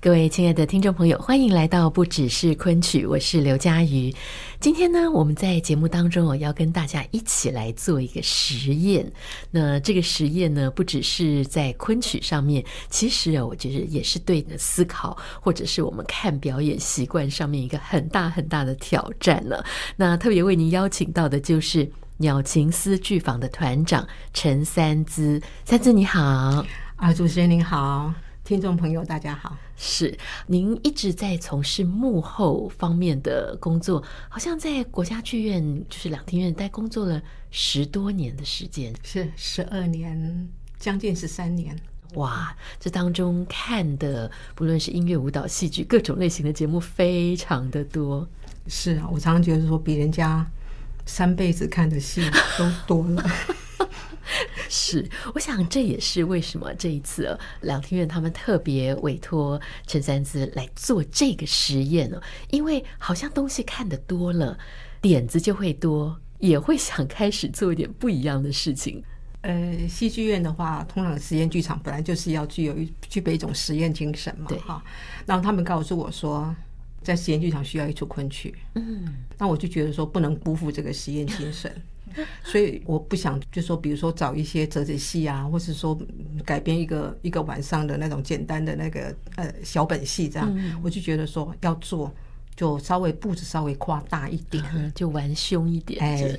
各位亲爱的听众朋友，欢迎来到不只是昆曲，我是刘嘉瑜。今天呢，我们在节目当中要跟大家一起来做一个实验。那这个实验呢，不只是在昆曲上面，其实我觉得也是对思考或者是我们看表演习惯上面一个很大很大的挑战了。那特别为您邀请到的就是鸟情思剧坊的团长陈三姿。三姿你好。 主持人您好，听众朋友大家好。 是，您一直在从事幕后方面的工作，好像在国家剧院就是两厅院待工作了10多年的时间。 是12年，将近13年。 哇，这当中看的不论是音乐、舞蹈、戏剧各种类型的节目非常的多。 是啊，我常常觉得说比人家3辈子看的戏都多了。 是，我想这也是为什么这一次两厅院他们特别委托陈三姿来做这个实验呢，因为好像东西看得多了，点子就会多，也会想开始做一点不一样的事情。 戏剧院的话，通常实验剧场本来就是要具备一种实验精神嘛， 对。 然后他们告诉我说，在实验剧场需要一出昆曲，那我就觉得说不能辜负这个实验精神。所以我不想就说比如说找一些折子戏啊，或是说改编一个晚上的那种简单的那个小本戏这样，我就觉得说要做就稍微步子稍微夸大一点， 就玩凶一点，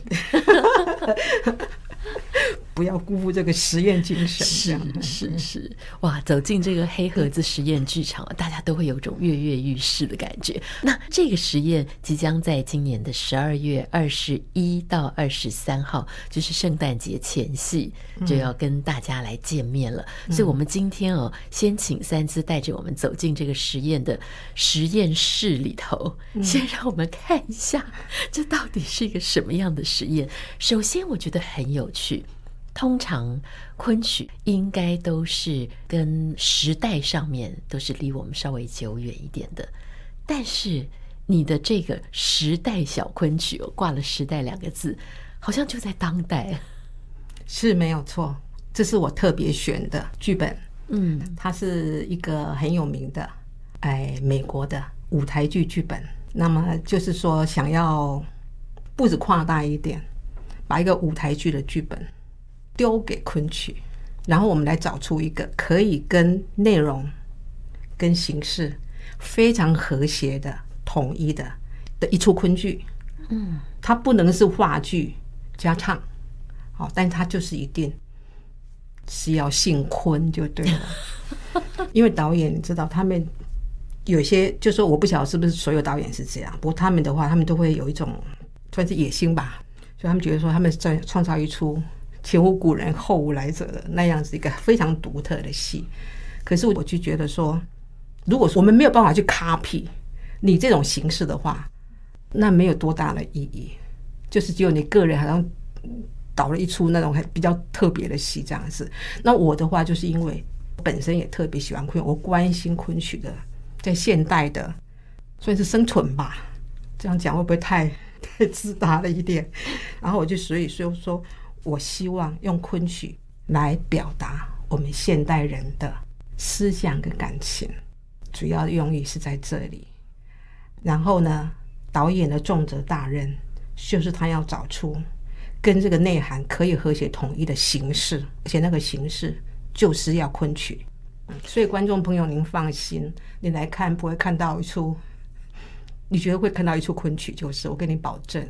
不要辜负这个实验精神。 是，哇，走进这个黑盒子实验剧场，大家都会有种跃跃欲试的感觉。那这个实验即将在今年的12月21到23号，就是圣诞节前夕就要跟大家来见面了。所以我们今天先请三姿带着我们走进这个实验的实验室里头，先让我们看一下这到底是一个什么样的实验。首先我觉得很有趣，通常昆曲应该都是跟时代上面都是离我们稍微久远一点的，但是你的这个时代小昆曲挂了时代2个字，好像就在当代。 是没有错，这是我特别选的剧本。它是一个很有名的美国的舞台剧剧本。那么就是说想要步子扩大一点，把一个舞台剧的剧本丢给昆曲，然后我们来找出一个可以跟内容跟形式非常和谐的统一的一出昆剧。它不能是话剧加唱，但它就是一定是要姓昆就对了。因为导演你知道他们有些就说，我不晓得是不是所有导演是这样，不过他们的话他们都会有一种算是野心吧，所以他们觉得说他们在创造一出前无古人后无来者的那样子一个非常独特的戏。可是我就觉得说，如果我们没有办法去 copy 你这种形式的话，那没有多大的意义，就是只有你个人好像导了一出那种比较特别的戏这样子。那我的话就是因为本身也特别喜欢昆曲，我关心昆曲的在现代的算是生存吧，这样讲会不会太自大了一点？然后我就所以说我希望用昆曲来表达我们现代人的思想跟感情，主要的用意是在这里。然后呢，导演的重责大任就是他要找出跟这个内涵可以和谐统一的形式，而且那个形式就是要昆曲。所以观众朋友您放心，你来看不会看到一出，你觉得会看到一出昆曲，就是我跟你保证。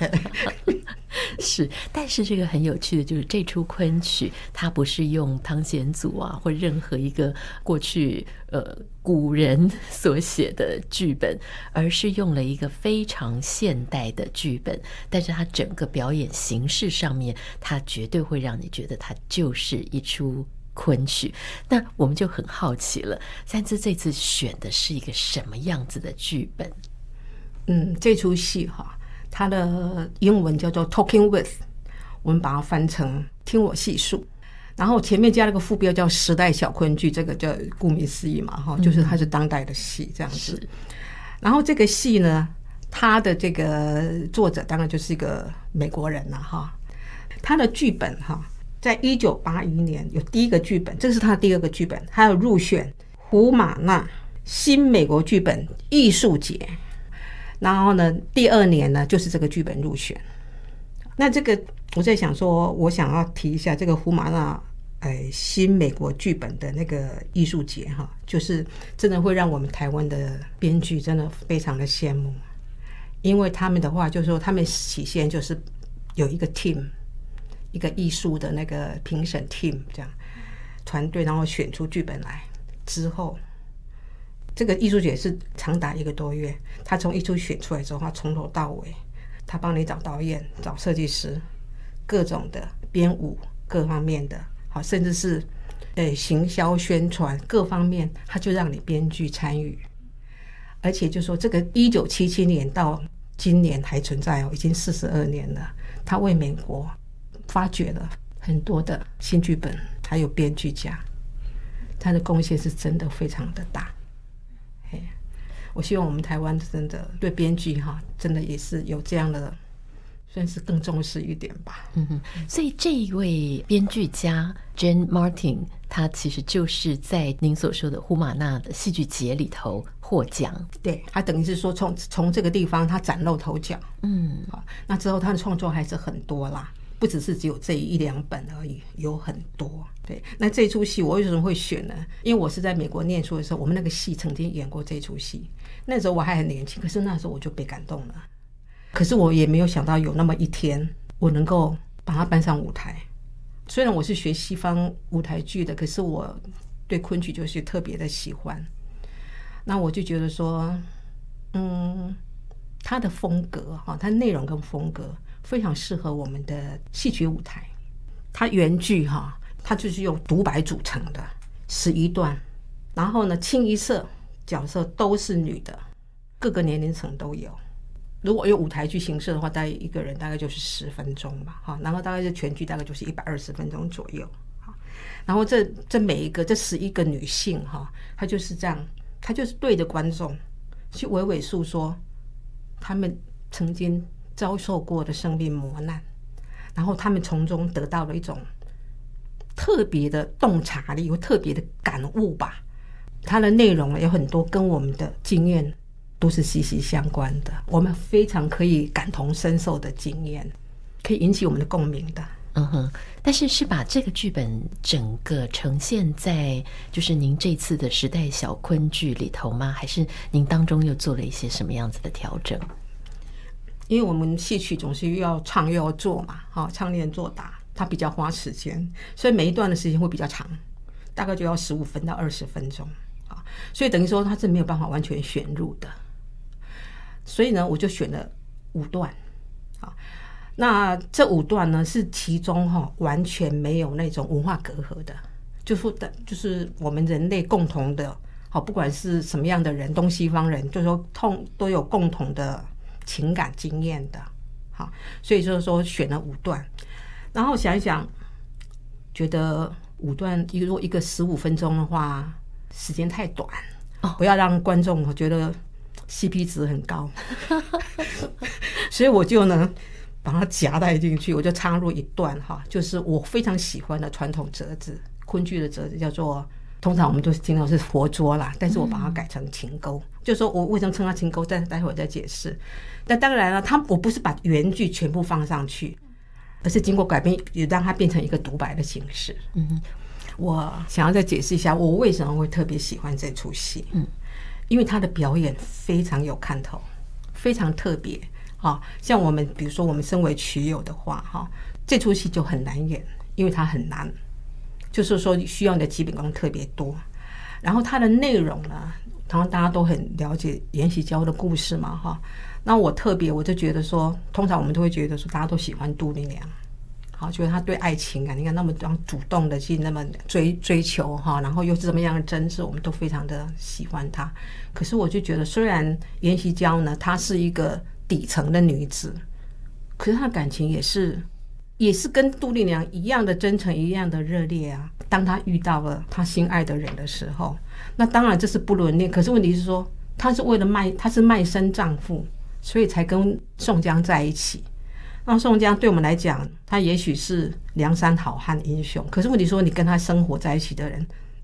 是，但是这个很有趣的就是这出昆曲它不是用汤显祖啊或任何一个过去古人所写的剧本，而是用了一个非常现代的剧本，但是它整个表演形式上面它绝对会让你觉得它就是一出昆曲。那我们就很好奇了，三姿这次选的是一个什么样子的剧本？ 这出戏它的英文叫做 Talking With， 我们把它翻成听我细述，然后前面加了个副标叫时代小昆剧，这个叫顾名思义嘛，就是它是当代的戏这样子。然后这个戏呢，它的这个作者当然就是一个美国人了他的剧本在1981年有第一个剧本，这是他的第2个剧本，还有入选胡马那新美国剧本艺术节，然后呢，第2年呢就是这个剧本入选。那这个我在想说，我想要提一下这个胡玛纳新美国剧本的那个艺术节哈，就是真的会让我们台湾的编剧真的非常的羡慕，因为他们的话就是说，他们起先就是有一个 team， 一个艺术的那个评审 team 这样团队，然后选出剧本来之后。这个艺术节是长达1个多月，他从一出选出来之后，他从头到尾，他帮你找导演、找设计师，各种的编舞各方面的，好，甚至是行销宣传各方面，他就让你编剧参与。而且就说这个1977年到今年还存在已经42年了。他为美国发掘了很多的新剧本，还有编剧家，他的贡献是真的非常的大。我希望我们台湾真的对编剧真的也是有这样的，算是更重视一点吧。 所以这一位编剧家 Jane Martin， 他其实就是在您所说的胡玛纳的戏剧节里头获奖。 对，他等于是说从这个地方他崭露头角。那之后他的创作还是很多啦，不只是只有这1-2本而已，有很多。对，那这出戏我为什么会选呢？因为我是在美国念书的时候，我们那个戏曾经演过这出戏，那时候我还很年轻，可是那时候我就被感动了。可是我也没有想到有那么一天，我能够把它搬上舞台。虽然我是学西方舞台剧的，可是我对昆曲就是特别的喜欢。那我就觉得说，它的风格它内容跟风格非常适合我们的戏曲舞台。它原剧它就是用独白组成的11段，然后呢，清一色角色都是女的，各个年龄层都有。如果有舞台剧形式的话，大概一个人大概就是10分钟吧，然后大概是全剧大概就是120分钟左右。然后这每一个这11个女性她就是这样，她就是对着观众去娓娓诉说她们曾经遭受过的生命磨难，然后她们从中得到了一种特别的洞察力，有特别的感悟吧。它的内容有很多跟我们的经验都是息息相关的，我们非常可以感同身受的经验，可以引起我们的共鸣的。 但是把这个剧本整个呈现在就是您这次的时代小昆剧里头吗？还是您当中又做了一些什么样子的调整？ 因为我们戏曲总是又要唱又要做嘛，唱念做打，它比较花时间，所以每一段的时间会比较长，大概就要15分到20分钟，所以等于说它是没有办法完全选入的。所以呢，我就选了5段。那这5段呢，是其中完全没有那种文化隔阂的，就是我们人类共同的，不管是什么样的人，东西方人，就是说都有共同的情感经验的。所以就是说选了5段，然后想一想，觉得5段如果一个15分钟的话，时间太短，不要让观众觉得 CP 值很高，所以我就呢把它夹带进去，我就插入一段就是我非常喜欢的传统折子，昆剧的折子叫做，通常我们都听到是佛桌啦，但是我把它改成琴钩，就是说我为什么称它琴钩，但待会儿再解释。但当然了，我不是把原剧全部放上去，而是经过改编，也让它变成一个独白的形式。我想要再解释一下，我为什么会特别喜欢这出戏。因为他的表演非常有看头，非常特别。像我们比如说我们身为曲友的话，这出戏就很难演，因为它很难，就是说需要你的基本功特别多。然后它的内容呢，当然大家都很了解延禧娇的故事嘛，那我就觉得说，通常我们都会觉得说大家都喜欢杜丽娘，觉得她对爱情你看那么主动的去那么追求然后又是这么样的真挚，我们都非常的喜欢她。可是我就觉得，虽然延禧娇呢，她是一个底层的女子，可是她的感情也是跟杜丽娘一样的真诚，一样的热烈啊。当她遇到了她心爱的人的时候，那当然这是不伦恋，可是问题是说，她是为了她是卖身丈夫，所以才跟宋江在一起。那宋江对我们来讲，他也许是梁山好汉英雄，可是问题说，你跟他生活在一起的人，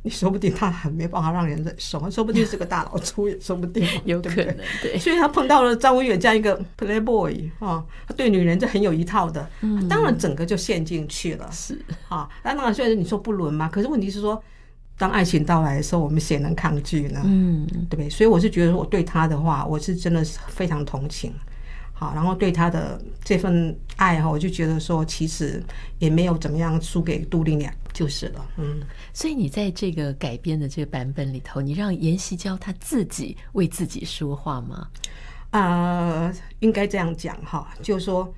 你说不定他还没办法让人忍受，说不定是个大老粗也说不定， 有可能，对。 所以他碰到了张文远这样一个 playboy 啊，他对女人就很有一套的，当然整个就陷进去了。 是啊，当然虽然你说不伦嘛，可是问题是说，当爱情到来的时候，我们谁能抗拒呢？对不对？所以我是觉得我对他的话，我是真的是非常同情。好，然后对他的这份爱哈，我就觉得说，其实也没有怎么样输给杜丽娘就是了。 所以你在这个改编的这个版本里头，你让阎锡娇她自己为自己说话吗？ 应该这样讲哈，就是说，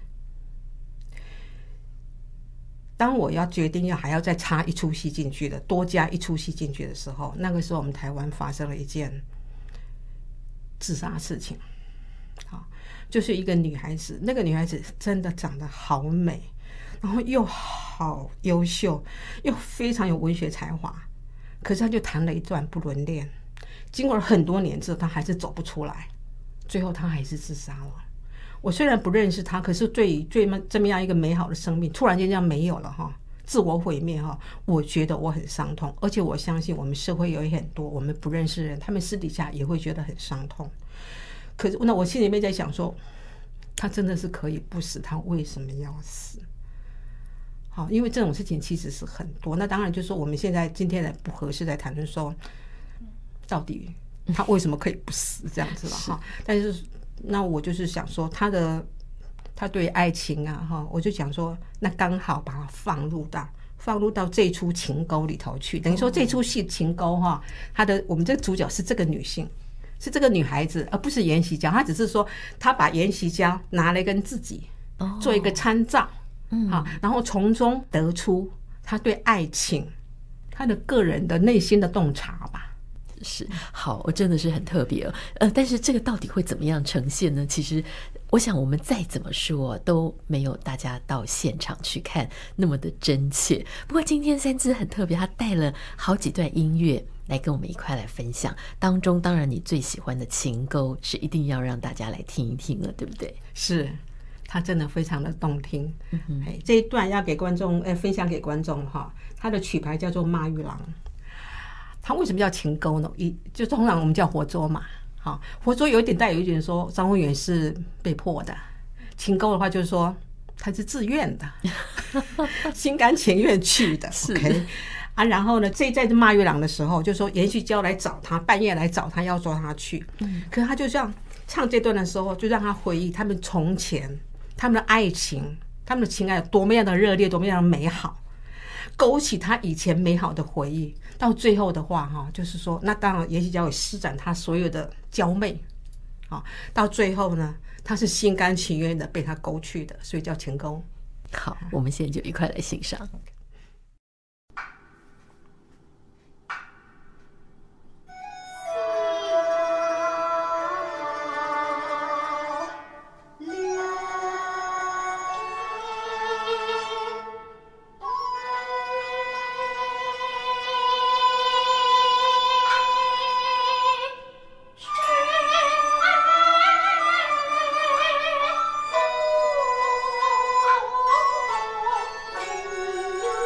当我要决定还要再插一出戏进去的，多加一出戏进去的时候，那个时候我们台湾发生了一件自杀事情。好，就是一个女孩子，那个女孩子真的长得好美，然后又好优秀，又非常有文学才华，可是她就谈了一段不伦恋，经过了很多年之后，她还是走不出来，最后她还是自杀了。我虽然不认识她，可是对这么样一个美好的生命突然间这样没有了哈，自我毁灭哈，我觉得我很伤痛，而且我相信我们社会有很多我们不认识的人，他们私底下也会觉得很伤痛。可是那我心里面在想说，他真的是可以不死，他为什么要死？好，因为这种事情其实是很多。那当然就是说我们现在今天不合适在谈论说，到底他为什么可以不死这样子了哈？但是那我就是想说他对爱情啊哈，我就想说，那刚好把它放入到这出情沟里头去，等于说这出戏情沟哈，我们这个主角是这个女性。是这个女孩子，而不是阎锡娇。她只是说，她把阎锡娇拿来跟自己做一个参照，然后从中得出她对爱情、她的个人的内心的洞察吧。 是，好，我真的是很特别但是这个到底会怎么样呈现呢？其实我想我们再怎么说都没有大家到现场去看那么的真切。不过今天三姿很特别，他带了好几段音乐来跟我们一块来分享，当中当然你最喜欢的情歌是一定要让大家来听一听了，对不对？ 是，它真的非常的动听。这一段要给观众分享给观众哈，它的曲牌叫做《马玉郎》。它为什么叫情歌呢？就通常我们叫活捉嘛。好，活捉有一点说张文远是被迫的，情歌的话就是说他是自愿的，心甘情愿去的。OK。然后呢，在骂月郎的时候，就说阎锡娇来找他，半夜来找他，要抓他去。可是他就这样唱这段的时候，就让他回忆他们从前，他们的爱情，他们的情爱有多么样的热烈，多么样的美好，勾起他以前美好的回忆。到最后的话，哈，就是说，那当然阎锡娇也施展他所有的娇媚，到最后呢，他是心甘情愿的被他勾去的，所以叫情勾。 好，我们现在就一块来欣赏。 啊。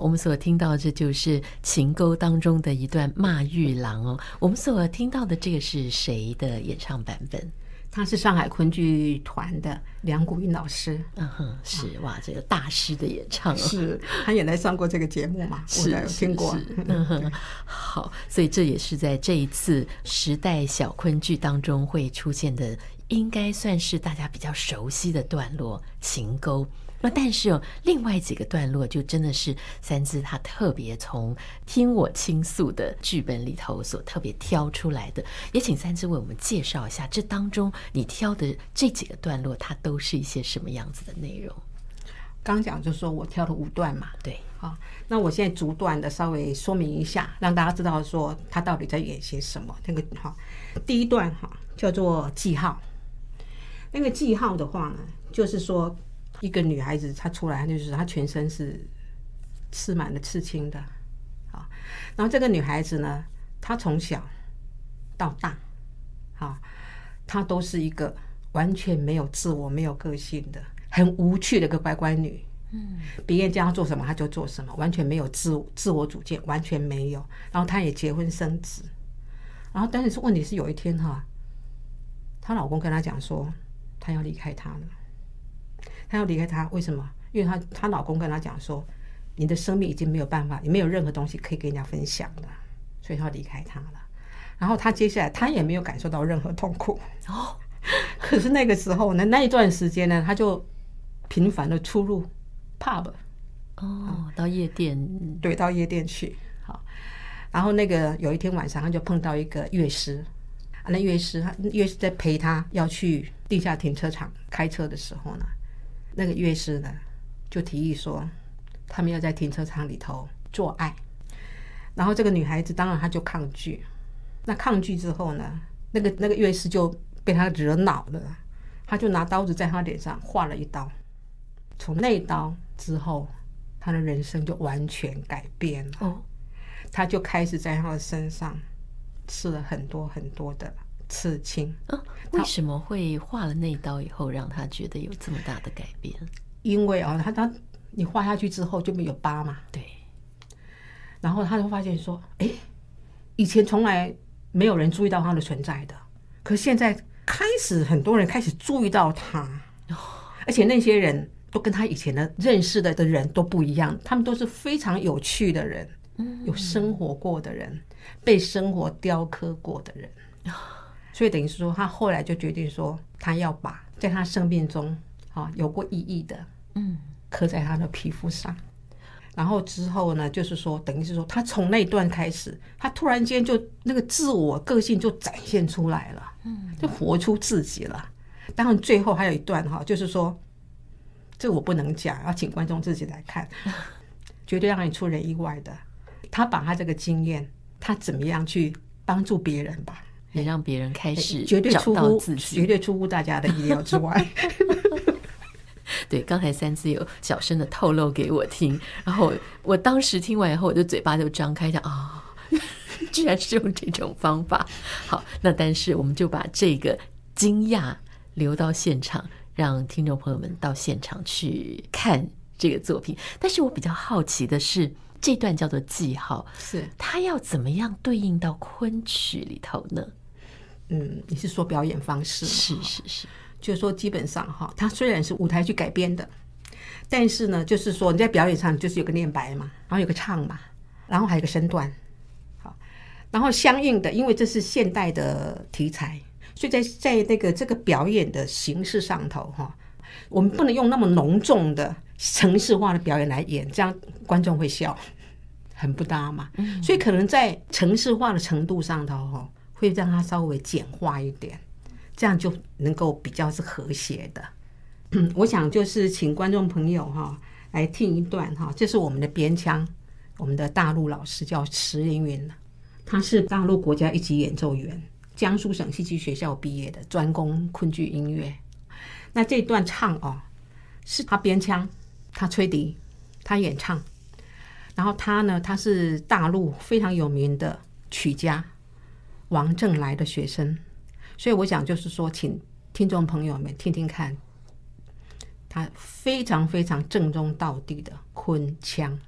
我们所听到这就是情沟当中的一段骂玉郎哦。我们所听到的这个是谁的演唱版本？ 他是上海昆剧团的梁谷云老师。 是哇，这个大师的演唱是他也来上过这个节目嘛？我有听过。 好，所以这也是在这一次时代小昆剧当中会出现的，应该算是大家比较熟悉的段落情沟。那但是另外几个段落就真的是三姿他特别从听我倾诉的剧本里头所特别挑出来的，也请三姿为我们介绍一下这当中你挑的这几个段落它都是一些什么样子的内容。 刚讲就是说我挑了5段嘛， 对， 好，那我现在逐段的稍微说明一下，让大家知道说他到底在演些什么。那个第一段叫做记号。那个记号的话呢，就是说一个女孩子她出来，就是她全身是刺满了刺青的，然后这个女孩子呢，她从小到大，她都是一个完全没有自我、没有个性的、很无趣的一个乖乖女。别人叫她做什么她就做什么，完全没有自我主见，完全没有。然后她也结婚生子，然后但是问题是有一天她老公跟她讲说，她要离开她了。她要离开他，为什么？因为她老公跟她讲说，你的生命已经没有办法，你没有任何东西可以跟人家分享了，所以她要离开他了。然后她接下来她也没有感受到任何痛苦可是那个时候呢，那一段时间呢，她就频繁的出入 pub 到夜店， 对，到夜店去。好，然后那个有一天晚上，她就碰到一个乐师。那乐师在陪她要去地下停车场开车的时候呢，那个乐师呢就提议说，他们要在停车场里头做爱。然后这个女孩子当然她就抗拒。那抗拒之后呢，那个乐师就被她惹恼了，他就拿刀子在她脸上划了一刀。从那一刀之后，她的人生就完全改变了。她就开始在她的身上刺了很多很多的刺青。 为什么会划了那一刀以后让他觉得有这么大的改变？ 因为你划下去之后就没有疤嘛。 对。 然后他就发现说，以前从来没有人注意到他的存在的，可是现在开始很多人开始注意到他，而且那些人都跟他以前的认识的人都不一样，他们都是非常有趣的人，有生活过的人，被生活雕刻过的人。所以等于是说他后来就决定说，他要把在他生命中有过意义的刻在他的皮肤上。然后之后呢，就是说等于是说他从那一段开始，他突然间就那个自我个性就展现出来了，就活出自己了。当然最后还有一段就是说这我不能讲，要请观众自己来看，绝对让你出人意外的。他把他这个经验，他怎么样去帮助别人吧， 也让别人开始绝对找到自己， 绝对出乎大家的意料之外。 对，刚才三姿有小声的透露给我听，然后我当时听完以后，我的嘴巴就张开，讲居然是用这种方法。好，那但是我们就把这个惊讶留到现场，让听众朋友们到现场去看这个作品。但是我比较好奇的是，这段叫做记号， 是它要怎么样对应到昆曲里头呢？ 你是说表演方式吗？ 是， 就是说基本上它虽然是舞台剧改编的，但是呢，就是说你在表演上就是有个念白嘛，然后有个唱嘛，然后还有个身段。好，然后相应的，因为这是现代的题材，所以在这个表演的形式上头我们不能用那么浓重的程式化的表演来演，这样观众会笑，很不搭嘛。所以可能在程式化的程度上头会让它稍微简化一点，这样就能够比较是和谐的。我想就是请观众朋友来听一段这是我们的编腔，我们的大陆老师叫池凌云，他是大陆国家一级演奏员，江苏省戏剧学校毕业的，专攻昆剧音乐。那这段唱是他编腔，他吹笛，他演唱。然后他是大陆非常有名的曲家王正来的学生，所以我想就是说，请听众朋友们听听看，他非常非常正宗道地的昆腔。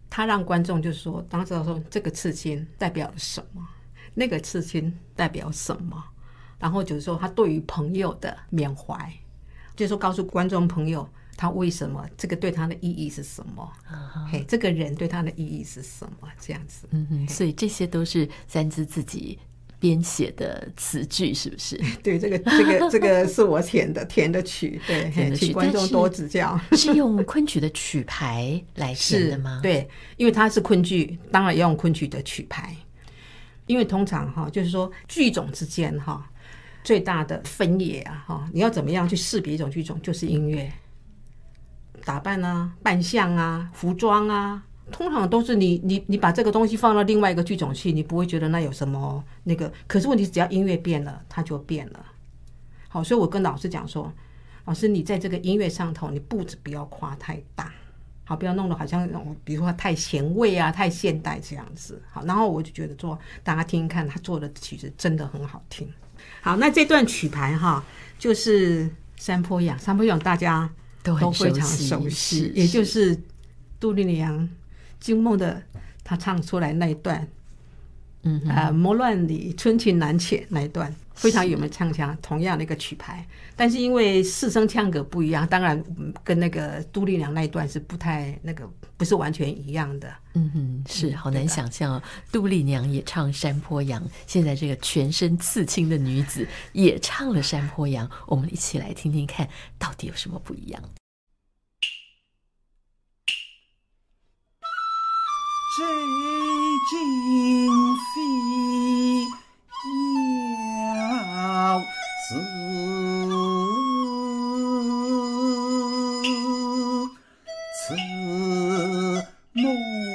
他让观众就说，当时说这个刺青代表了什么，那个刺青代表什么，然后就是说他对于朋友的缅怀，就是说告诉观众朋友他为什么这个对他的意义是什么，嘿，这个人对他的意义是什么，这样子。 所以这些都是三芝自己编写的词句，是不是？ 对，这个是我填的曲，对，请观众多指教。 是用昆曲的曲牌来填的吗？ 对，因为它是昆剧，当然要用昆曲的曲牌。因为通常就是说剧种之间最大的分野你要怎么样去识别一种剧种，就是音乐、打扮啊、扮相啊、服装啊。通常都是你把这个东西放到另外一个剧种去，你不会觉得那有什么那个。可是问题是，只要音乐变了，它就变了。好，所以我跟老师讲说，老师你在这个音乐上头，你步子不要跨太大，好，不要弄得好像比如说太前卫啊、太现代这样子。好，然后我就觉得说，大家听听看，他做的曲子真的很好听。好，那这段曲牌就是山坡羊，山坡羊大家都非常熟悉，也就是杜丽娘惊梦的他唱出来那一段，魔乱里春情难遣那一段非常有名，唱腔同样的一个曲牌，但是因为四声腔格不一样，当然跟那个杜丽娘那一段是不太那个，不是完全一样的。 是好难想象杜丽娘也唱山坡羊，现在这个全身刺青的女子也唱了山坡羊，我们一起来听听看到底有什么不一样。 这经非要此梦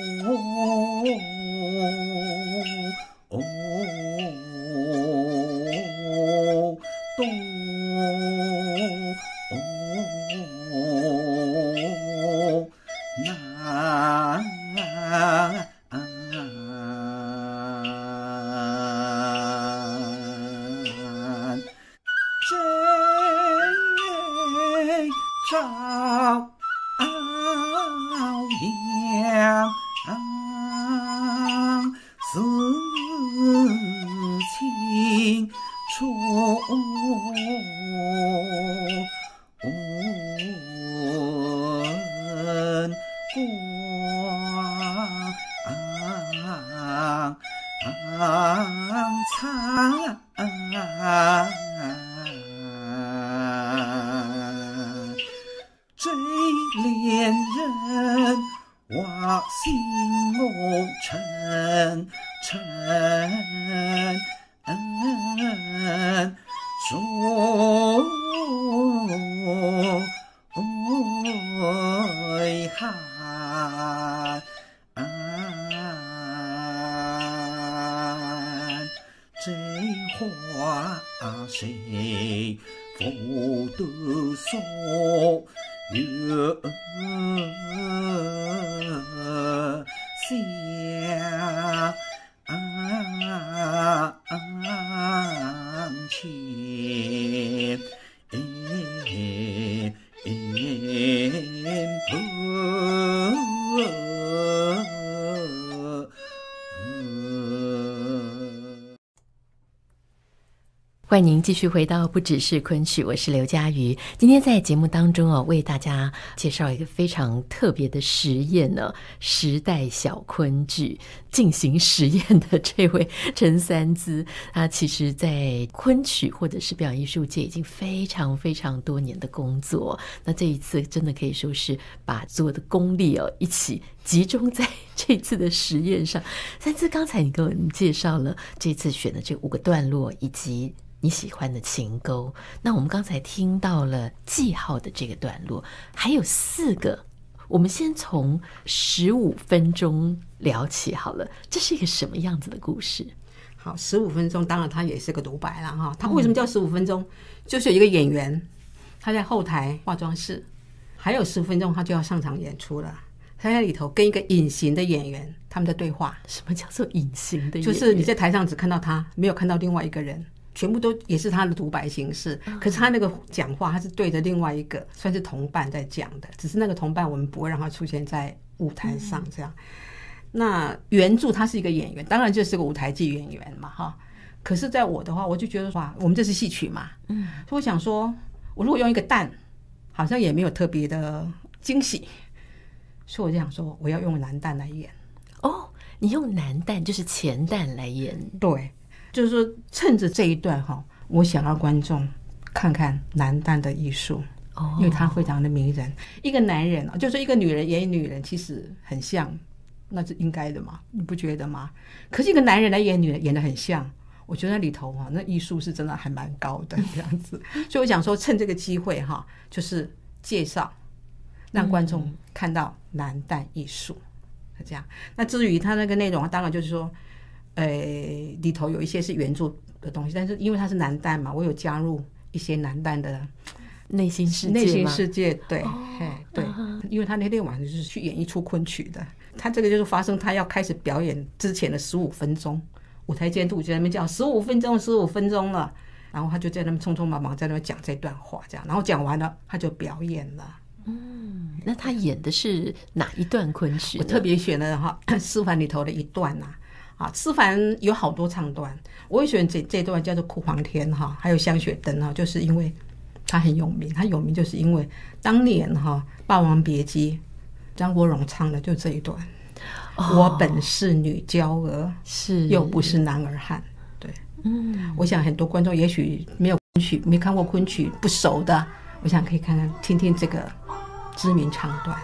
这恋人我心梦沉追寒，这话谁不得说月相牵欢迎您继续回到不只是昆曲，我是刘嘉瑜。今天在节目当中为大家介绍一个非常特别的实验呢，时代小昆剧进行实验的这位陈三姿，他其实在昆曲或者是表演艺术界已经非常非常多年的工作。那这一次真的可以说是把所有的功力一起集中在这次的实验上。三姿，刚才你给我们介绍了这次选的这5个段落以及你喜欢的情勾，那我们刚才听到了记号的这个段落，还有4个，我们先从15分钟聊起好了，这是一个什么样子的故事？ 好，15分钟当然它也是个独白了哈。它为什么叫15分钟？就是有一个演员他在后台化妆室，还有15分钟他就要上场演出了。他在里头跟一个隐形的演员他们的对话。 什么叫做隐形的演员？ 就是你在台上只看到他，没有看到另外一个人，全部都也是他的独白形式，可是他那个讲话他是对着另外一个算是同伴在讲的，只是那个同伴我们不会让他出现在舞台上这样。那原著他是一个演员，当然就是个舞台剧演员嘛哈。可是在我的话，我就觉得哇，我们这是戏曲嘛，所以我想说，我如果用一个旦，好像也没有特别的惊喜，所以我就想说，我要用男旦来演。 哦，你用男旦就是前旦来演， 对，就是说趁着这一段哈，我想要观众看看男旦的艺术。因为他非常的迷人。一个男人就是一个女人演女人，其实很像，那是应该的嘛，你不觉得吗？可是一个男人来演女人，演得很像，我觉得那里头那艺术是真的还蛮高的这样子。所以我想说，趁这个机会就是介绍，让观众看到男旦艺术，是这样。那至于他那个内容，当然就是说，里头有一些是原著的东西，但是因为他是男旦嘛，我有加入一些男旦的内心世界， 内心世界，对，对，因为他那天晚上就是去演一出昆曲的，他这个就是发生他要开始表演之前的15分钟，舞台监督就在那边叫15分钟，15分钟了，然后他就在那边匆匆忙忙在那边讲这段话，这样，然后讲完了他就表演了。 那他演的是哪一段昆曲？ 我特别选了思凡里头的一段思凡有好多唱段，我会选这段叫做《哭黄天》还有《香雪灯》就是因为他很有名，他有名就是因为当年《霸王别姬》张国荣唱的就这一段，我本是女娇儿， 是又不是男儿汉。对，我想很多观众也许没有昆曲，没看过昆曲，不熟的，我想可以看看听听这个知名唱段。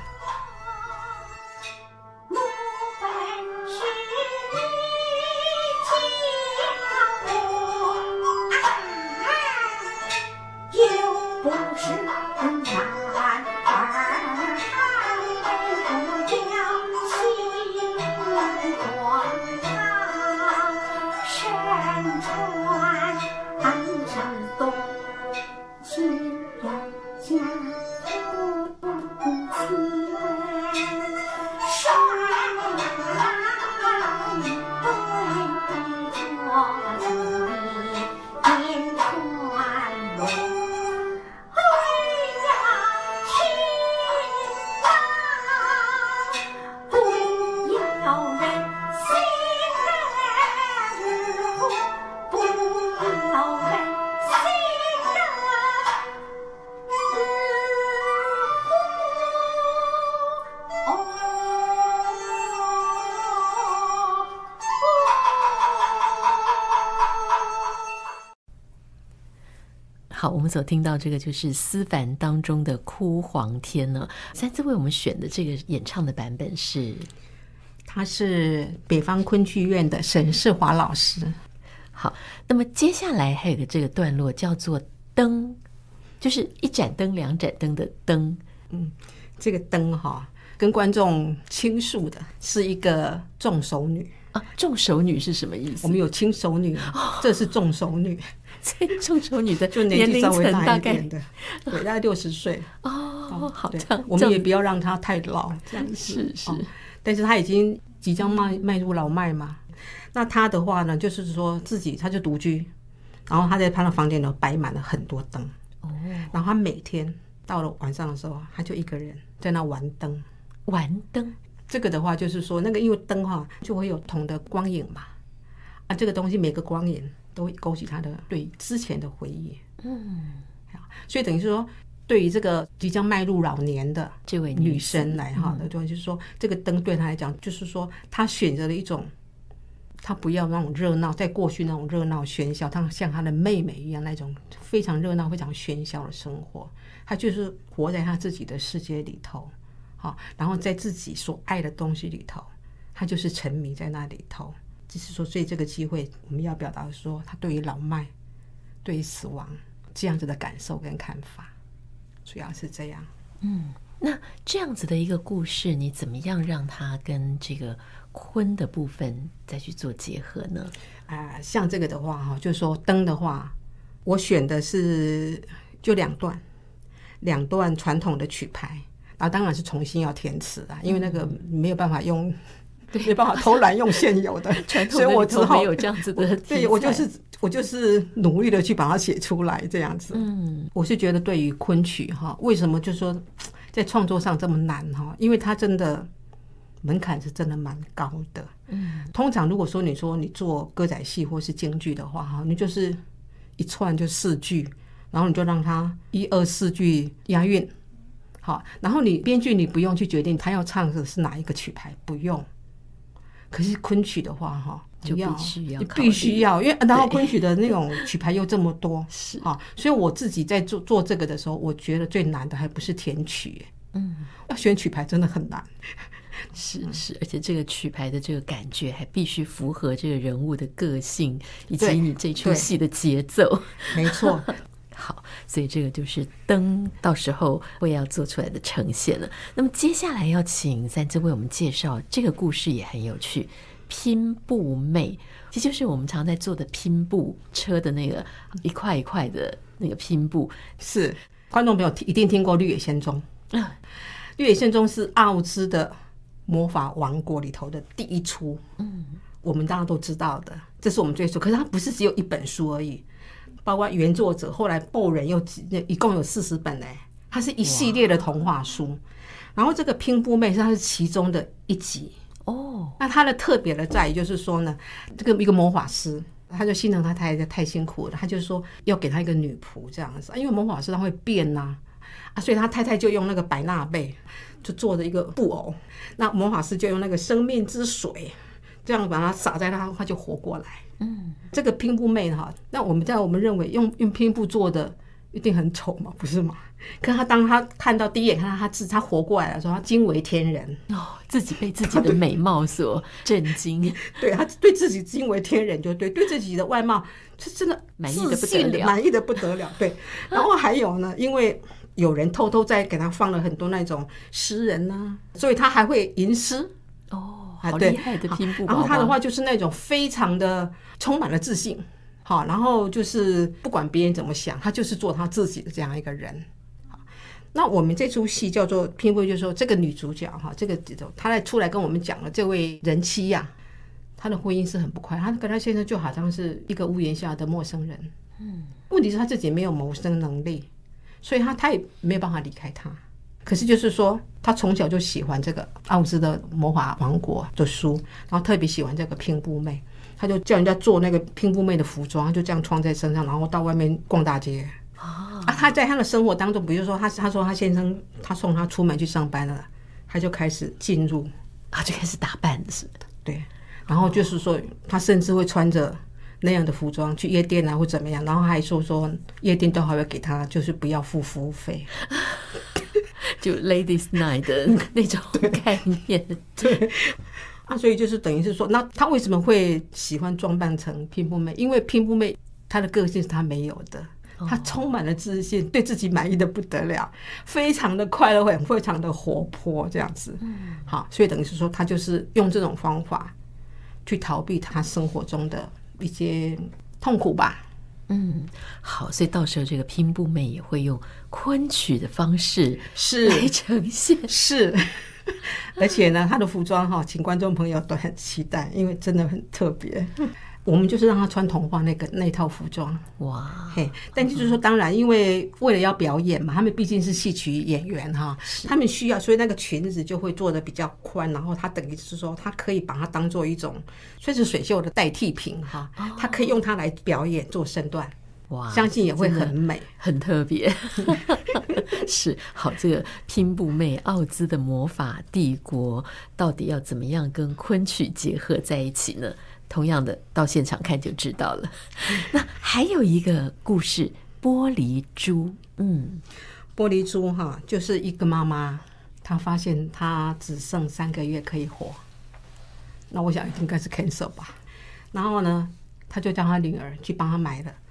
好，我们所听到这个就是思凡当中的哭黄天呢。三次为我们选的这个演唱的版本是， 他是北方昆剧院的沈世华老师。 好，那么接下来还有个这个段落叫做灯，就是一盏灯两盏灯的灯。 这个灯跟观众倾诉的是一个重手女重手女是什么意思？ 我们有轻手女，这是重手女。 所以重手女的就年纪稍微大一点的，对，大概60岁。 好像我们也不要让她太老，这样子是。 但是她已经即将迈入老迈嘛。那她的话呢，就是说她就独居，然后她在她的房间里摆满了很多灯。然后她每天到了晚上的时候，她就一个人在那玩灯。 玩灯， 这个的话就是说，那个因为灯就会有不同的光影嘛。这个东西每个光影都会勾起他的对之前的回忆。所以等于说，对于这个即将迈入老年的这位女生来就是说，这个灯对她来讲，就是说她选择了一种，她不要那种热闹，在过去那种热闹喧嚣，她像她的妹妹一样那种非常热闹、非常喧嚣的生活，她就是活在她自己的世界里头，然后在自己所爱的东西里头，她就是沉迷在那里头。只是说，所以这个机会我们要表达说，他对于老迈、对于死亡这样子的感受跟看法，主要是这样。 那这样子的一个故事，你怎么样让它跟这个昆的部分再去做结合呢？ 像这个的话就是说灯的话，我选的是就两段传统的曲牌，然后当然是重新要填词因为那个没有办法用。没办法偷懒用现有的，所以我只好没有这样子的。 对，我就是努力的去把它写出来这样子。我是觉得对于昆曲为什么就说在创作上这么难因为它真的门槛是真的蛮高的。通常如果说你做歌仔戏或是京剧的话哈，你就是一串就4句，然后你就让它1、2、4句押韵，好，然后你编剧你不用去决定他要唱的是哪一个曲牌，不用。可是昆曲的话哈， 就必须要，因为然后昆曲的那种曲牌又这么多，是啊，所以我自己在做这个的时候，我觉得最难的还不是填曲，要选曲牌真的很难。 是，而且这个曲牌的这个感觉还必须符合这个人物的个性以及你这出戏的节奏。 没错。 好，所以这个就是灯到时候会要做出来的呈现了。那么接下来要请三枝为我们介绍这个故事也很有趣，拼布妹，其实就是我们常在做的拼布车的那个一块一块的那个拼布。 是，观众朋友一定听过《绿野仙踪》。绿野仙踪是奥兹的魔法王国里头的第一出，我们大家都知道的，这是我们最初。可是它不是只有一本书而已，包括原作者后来后人又一共有40本嘞，它是一系列的童话书。然后这个拼布妹它是其中的一集哦。那它的特别的在于就是说呢，这个一个魔法师，他就心疼他太太太辛苦了，他就说要给他一个女仆这样子，因为魔法师他会变啊，所以他太太就用那个百纳贝就做的一个布偶，那魔法师就用那个生命之水这样把它洒在他就活过来。这个拼布妹哈，那我们认为用拼布做的一定很丑嘛，不是吗？可是当他看到第一眼看到他活过来的时候，他惊为天人哦，自己被自己的美貌所震惊。 对，他对自己惊为天人，就对自己的外貌是真的满意的不得了， 满意的不得了。对，然后还有呢，因为有人偷偷在给他放了很多那种诗人啊，所以他还会吟诗哦，好厉害的拼布宝宝。 然后他的话就是那种非常的充满了自信，好，然后就是不管别人怎么想，他就是做他自己的这样一个人。那我们这出戏叫做拼布，就是说这个女主角哈，这个她在出来跟我们讲了这位人妻呀，她的婚姻是很不快，她跟她先生就好像是一个屋檐下的陌生人。问题是她自己没有谋生能力，所以她也没有办法离开他。可是就是说，她从小就喜欢这个奥兹的魔法王国的书，然后特别喜欢这个拼布妹，她就叫人家做那个拼布妹的服装，就这样穿在身上，然后到外面逛大街。他在他的生活当中，比如说他说他先生他送他出门去上班了，他就开始进入， 就开始打扮是的， 对。然后就是说，他甚至会穿着那样的服装去夜店啊，或怎么样。然后还说夜店都还会给他，就是不要付服务费， 就 Ladies Night 的那种概念。 对。所以就是等于是说，那他为什么会喜欢装扮成拼布妹？因为拼布妹她的个性是他没有的。他充满了自信，对自己满意的不得了，非常的快乐，非常的活泼这样子。好，所以等于是说他就是用这种方法去逃避他生活中的一些痛苦吧。 好，所以到时候这个拼布妹也会用昆曲的方式来呈现。 是而且呢，他的服装请观众朋友都很期待，因为真的很特别。我们就是让他穿童话那套服装，哇！但就是说，当然，因为为了要表演嘛，他们毕竟是戏曲演员哈，他们需要，所以那个裙子就会做的比较宽，然后他等于是说，他可以把它当做一种算是水袖的代替品哈，他可以用它来表演做身段，哇，相信也会很美， 很特别。是，好，这个拼布妹奥兹的魔法帝国到底要怎么样跟昆曲结合在一起呢？同样的，到现场看就知道了。那还有一个故事，玻璃珠。 玻璃珠就是一个妈妈，她发现她只剩3个月可以活，那我想应该是 cancer 吧。然后呢，她就叫她女儿去帮她买了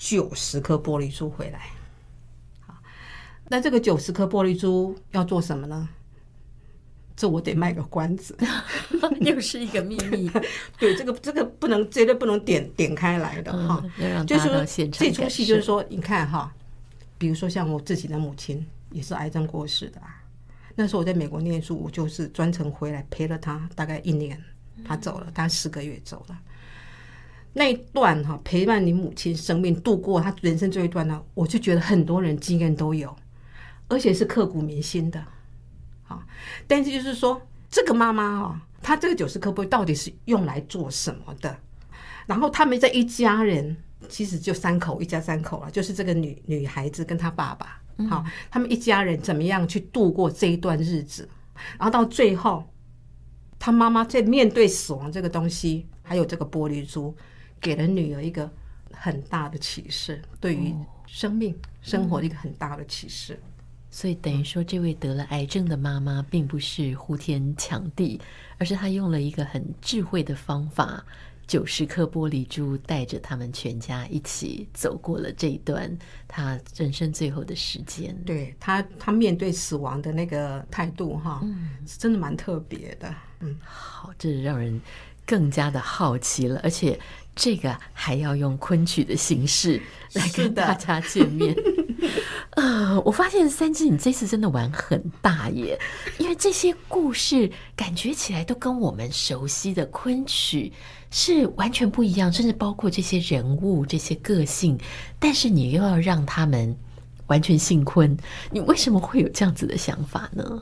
90颗玻璃珠回来。那这个90颗玻璃珠要做什么呢？这我得卖个关子， 又是一个秘密。 对，这个不能，绝对不能点开来的哈。 要让大家到现场感受。 这出戏就是说，你看哈，比如说像我自己的母亲也是癌症过世的啊。那时候我在美国念书，我就是专程回来陪了她大概1年，她走了，大概10个月走了。那一段陪伴你母亲生命度过她人生这一段呢，我就觉得很多人经验都有，而且是刻骨铭心的。但是就是说， 这个妈妈哦，她这个90颗玻璃到底是用来做什么的？然后他们这一家人其实就3口，一家3口了，就是这个女孩子跟她爸爸，好，他们一家人怎么样去度过这一段日子？然后到最后，她妈妈在面对死亡这个东西，还有这个玻璃珠，给了女儿一个很大的启示，对于生命生活的一个很大的启示。 所以等于说，这位得了癌症的妈妈并不是呼天抢地，而是她用了一个很智慧的方法，90颗玻璃珠带着他们全家一起走过了这一段她人生最后的时间。 对，她面对死亡的那个态度哈，是真的蛮特别的。 好，这让人更加的好奇了，而且这个还要用昆曲的形式来跟大家见面。我发现三枝你这次真的玩很大耶，因为这些故事感觉起来都跟我们熟悉的昆曲是完全不一样，甚至包括这些人物、这些个性，但是你又要让他们完全姓昆，你为什么会有这样子的想法呢？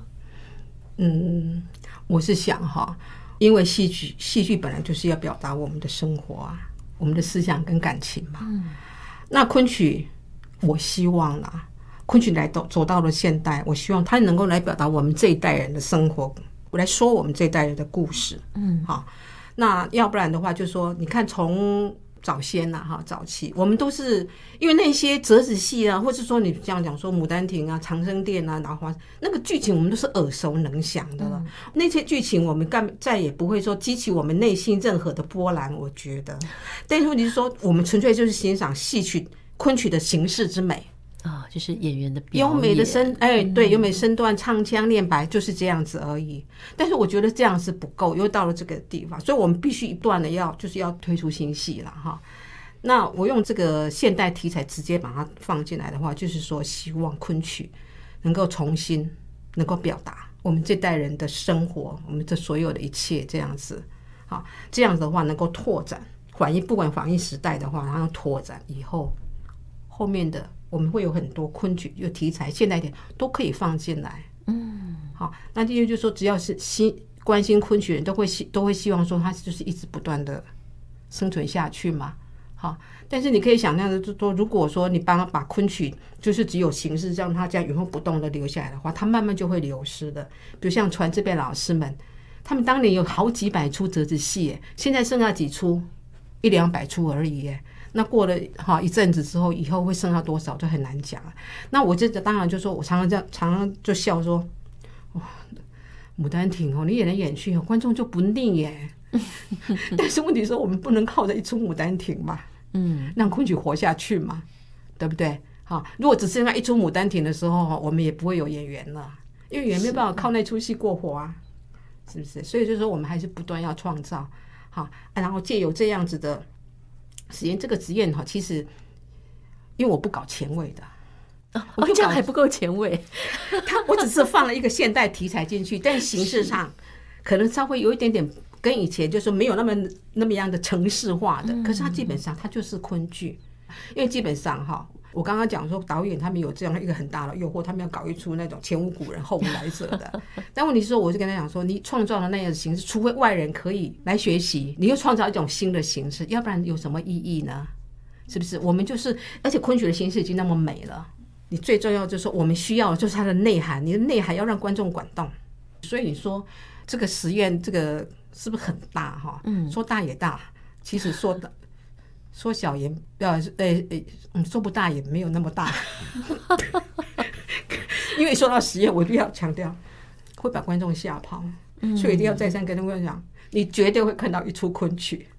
我是想哈，因为戏剧本来就是要表达我们的生活啊，我们的思想跟感情嘛。那昆曲，我希望啦，昆曲走到了现代，我希望它能够来表达我们这一代人的生活，来说我们这一代人的故事。好，那要不然的话，就是说，你看从早先啊，早期我们都是因为那些折子戏啊，或是说你这样讲说《牡丹亭》啊、《长生殿》啊、《老花》那个剧情，我们都是耳熟能详的了。那些剧情我们再也不会说激起我们内心任何的波澜，我觉得。但是问题是说，我们纯粹就是欣赏戏曲、昆曲的形式之美。 就是演员的表演， 优美的对，优美身段、唱腔、念白，就是这样子而已。但是我觉得这样是不够，又到了这个地方，所以我们必须不断的要推出新戏了哈。那我用这个现代题材直接把它放进来的话，就是说希望昆曲能够重新能够表达我们这代人的生活，我们这所有的一切这样子。好，这样子的话能够拓展不管反映时代的话，然后拓展以后面的。我们会有很多昆曲有题材，现代一点都可以放进来。好，那第二就是说，只要是关心昆曲的人都会希望说，它就是一直不断的生存下去嘛。好，但是你可以想象的，就是说，如果说你把昆曲就是只有形式让它这样原封不动的留下来的话，它慢慢就会流失的。比如像传这辈老师们，他们当年有好几百出折子戏，现在剩下几出，100-200出而已。那过了一阵子之后，以后会剩下多少就很难讲了。那我这当然就说，我常常就笑说，牡丹亭你演来演去，观众就不腻耶。但是问题是我们不能靠着一出牡丹亭嘛，让昆曲活下去嘛，对不对？好，如果只剩下一出牡丹亭的时候，我们也不会有演员了，因为演员没有办法靠那出戏过活啊，是不是？所以就是说，我们还是不断要创造，好，然后借由这样子的。实验这个实验其实因为我不搞前卫的， 这样还不够前卫。 我只是放了一个现代题材进去，但形式上可能稍微有一点点跟以前就是没有那么样的程式化的，可是它基本上它就是昆剧，因为基本上我刚刚讲说导演他们有这样一个很大的诱惑，他们要搞一出那种前无古人后无来者的。但问题是说，我就跟他讲说，你创造了那样的形式，除非外人可以来学习，你又创造一种新的形式，要不然有什么意义呢？是不是？我们就是，而且昆曲的形式已经那么美了，你最重要就是说，我们需要的就是它的内涵，你的内涵要让观众感动。所以你说这个实验，这个是不是很大哈？说大也大，其实说小也说不大也没有那么大。因为说到实验，我一定要强调会把观众吓跑，所以一定要再三跟观众讲，你绝对会看到一出昆曲。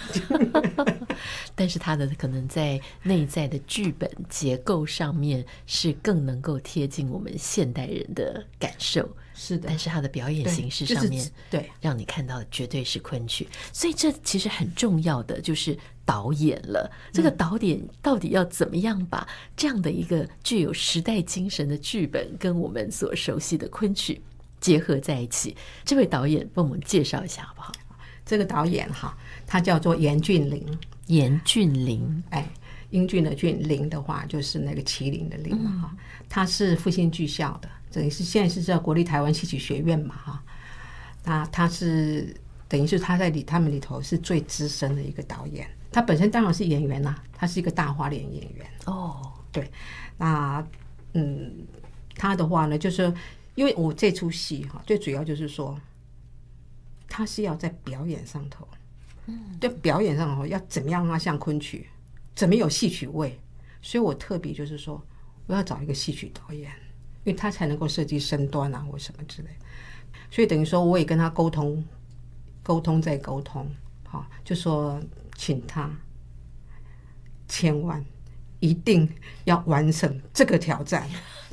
但是它的可能在内在的剧本结构上面是更能够贴近我们现代人的感受， 是的。 但是它的表演形式上面， 对， 让你看到的绝对是昆曲。所以这其实很重要的就是导演了。这个导演到底要怎么样把这样的一个具有时代精神的剧本跟我们所熟悉的昆曲结合在一起？这位导演帮我们介绍一下好不好？ 这个导演他叫做严俊麟。 严俊麟， 英俊的俊，麟的话就是那个麒麟的麟嘛。他是复兴剧校的，等于是现在是叫国立台湾戏曲学院嘛。 那他是等于是他在他们里头是最资深的一个导演。他本身当然是演员啦，他是一个大花脸演员。 哦， 对，那他的话呢，就是因为我这出戏哈，最主要就是说，他是要在表演上头，对表演上头要怎么样让它像昆曲，怎么有戏曲味，所以我特别就是说，我要找一个戏曲导演，因为他才能够设计身段啊或什么之类。所以等于说，我也跟他沟通再沟通，好，就说请他千万一定要完成这个挑战。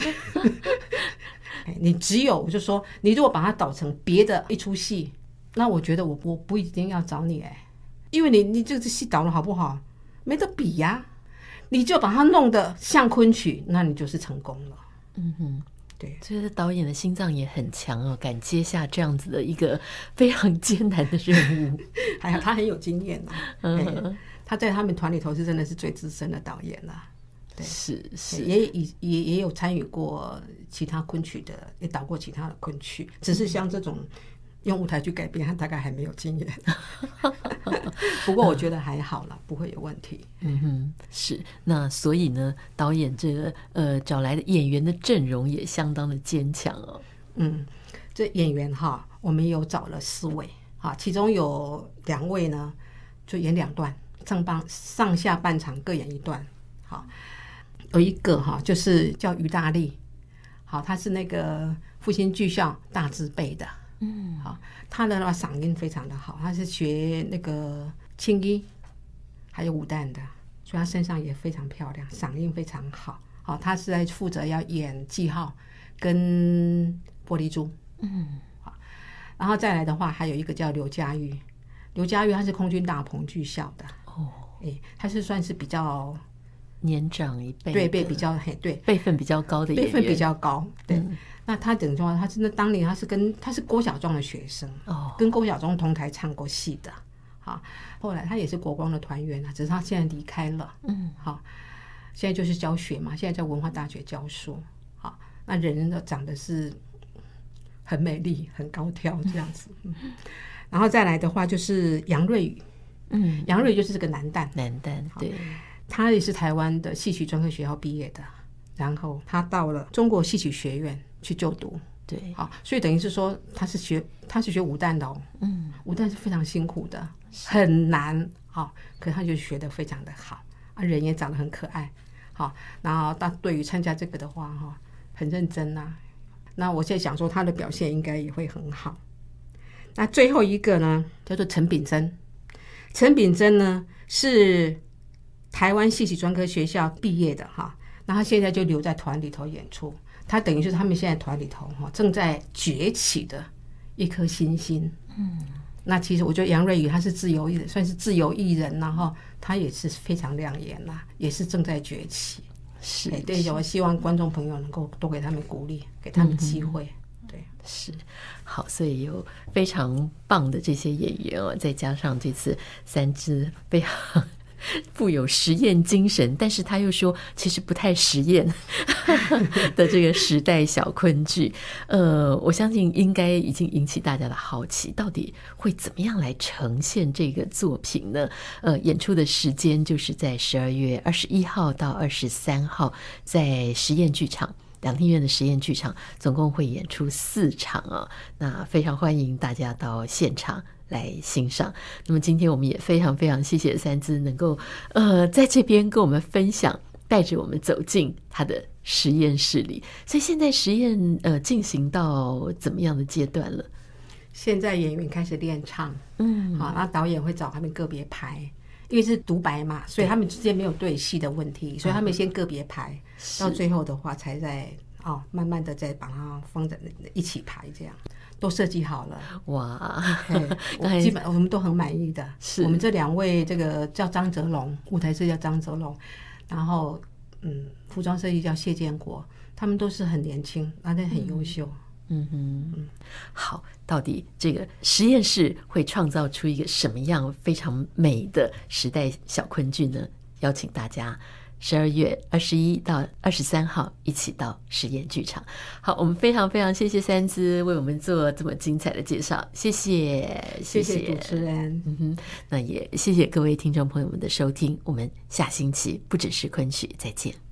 你只有我就说，你如果把它导成别的一出戏，那我觉得我不一定要找你因为你这个戏导的好不好没得比呀，你就把它弄得像昆曲，那你就是成功了。对， 所以导演的心脏也很强哦，敢接下这样子的一个非常艰难的任务。 还有他很有经验他在他们团里头是真的是最资深的导演啦。对， 是也有参与过其他昆曲的，也导过其他的昆曲，只是像这种用舞台剧改编，他大概还没有经验。不过我觉得还好啦，不会有问题。 是。那所以呢，导演这个找来的演员的阵容也相当的坚强哦。 这演员我们有找了4位其中有2位呢就演2段，上下半场各演1段。有一个就是叫于大力，他是那个复兴剧校大字辈的。他的嗓音非常的好，他是学那个青衣还有武旦的，所以他身上也非常漂亮，嗓音非常好。他是在负责要演记号跟玻璃珠。然后再来的话，还有一个叫刘佳玉，他是空军大鹏剧校的。他是算是比较年长一辈， 对，比较对辈分比较高的演员， 辈分比较高。对，那他等于说他是当年他是郭晓庄的学生，跟郭晓庄同台唱过戏的。后来他也是国光的团员只是他现在离开了。现在就是教学嘛，现在在文化大学教书。那人都长得是很美丽、很高挑这样子。然后再来的话就是杨瑞宇。杨瑞宇就是这个男旦， 对。 他也是台湾的戏曲专科学校毕业的，然后他到了中国戏曲学院去就读。 对， 所以等于是说他是学武旦的武旦是非常辛苦的，很难可是他就学得非常的好人也长得很可爱然后他对于参加这个的话很认真那我现在想说他的表现应该也会很好。那最后一个呢叫做陈秉真呢是台湾戏曲专科学校毕业的那他现在就留在团里头演出，他等于是他们现在团里头正在崛起的一颗新星。那其实我觉得杨瑞宇他是自由艺人，算是自由艺人，然后他也是非常亮眼也是正在崛起。对，我希望观众朋友能够多给他们鼓励，给他们机会。对， 是。好，所以有非常棒的这些演员再加上这次3支非常富有实验精神，但是他又说其实不太实验的这个时代小昆剧，我相信应该已经引起大家的好奇，到底会怎么样来呈现这个作品呢？演出的时间就是在12月21号到23号，在实验剧场。两厅院的实验剧场总共会演出4场那非常欢迎大家到现场来欣赏。那么今天我们也非常非常谢谢3支能够在这边跟我们分享，带着我们走进他的实验室里。所以现在实验进行到怎么样的阶段了？ 现在演员开始练唱，那导演会找他们个别排，因为是独白嘛，所以他们之间没有对戏的问题，所以他们先个别排，到最后的话才在慢慢的再把它放在一起排，这样都设计好了。 哇， 基本我们都很满意的。是我们这2位，这个叫张泽龙，舞台设计叫张泽龙，然后服装设计叫谢建国，他们都是很年轻，但很优秀。 好，到底这个实验室会创造出一个什么样非常美的时代小昆剧呢？邀请大家 12月21到23号一起到实验剧场。好，我们非常非常谢谢三姿为我们做这么精彩的介绍，谢谢主持人。 那也谢谢各位听众朋友们的收听，我们下星期不只是昆曲再见。